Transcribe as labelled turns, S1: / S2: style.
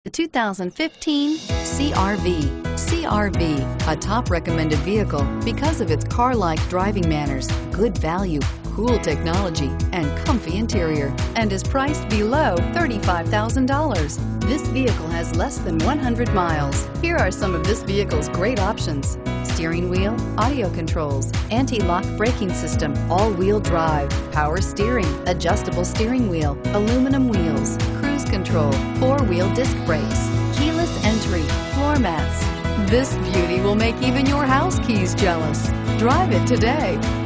S1: The 2015 CR-V. CR-V, a top recommended vehicle because of its car-like driving manners, good value, cool technology, and comfy interior, and is priced below $35,000. This vehicle has less than 100 miles. Here are some of this vehicle's great options: steering wheel audio controls, anti-lock braking system, all-wheel drive, power steering, adjustable steering wheel, aluminum wheels, cruise control, four-wheel disc brakes, keyless entry, floor mats. This beauty will make even your house keys jealous. Drive it today.